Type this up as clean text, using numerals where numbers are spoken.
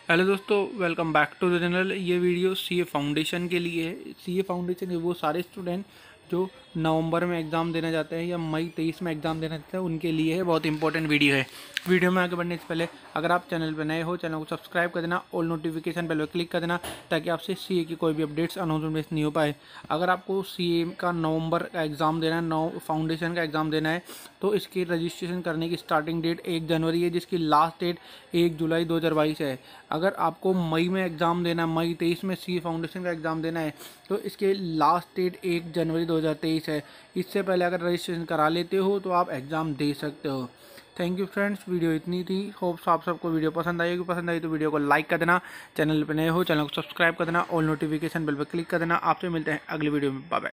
Hello दोस्तों, welcome back to the channel. ये video CA foundation के लिए है। सीए फाउंडेशन के वो सारे स्टूडेंट जो नवंबर में एग्ज़ाम देना चाहते हैं या मई 23 में एग्ज़ाम देना चाहते हैं उनके लिए है। बहुत इंपॉर्टेंट वीडियो है। वीडियो में आगे बढ़ने से पहले अगर आप चैनल पर नए हो, चैनल को सब्सक्राइब कर देना, ऑल नोटिफिकेशन बेल पर क्लिक कर देना ताकि आपसे सीए की कोई भी अपडेट्स अनाउंसमेंट मिस नहीं हो पाए। अगर आपको सीए का नवंबर का एग्ज़ाम देना है, फाउंडेशन का एग्ज़ाम देना है, तो इसकी रजिस्ट्रेशन करने की स्टार्टिंग डेट 1 जनवरी है, जिसकी लास्ट डेट 1 जुलाई 2022 है। अगर आपको मई में एग्ज़ाम देना है, मई 23 में सी फाउंडेशन का एग्ज़ाम देना है, तो इसके लास्ट डेट 1 जनवरी 2023 है। इससे पहले अगर रजिस्ट्रेशन करा लेते हो तो आप एग्ज़ाम दे सकते हो। थैंक यू फ्रेंड्स, वीडियो इतनी थी। होप्स आप सबको वीडियो पसंद आई होगी। पसंद आई तो वीडियो को लाइक कर देना, चैनल पर नए हो चैनल को सब्सक्राइब कर देना, ऑल नोटिफिकेशन बेल पर क्लिक कर देना। आपसे मिलते हैं अगली वीडियो में। Bye bye.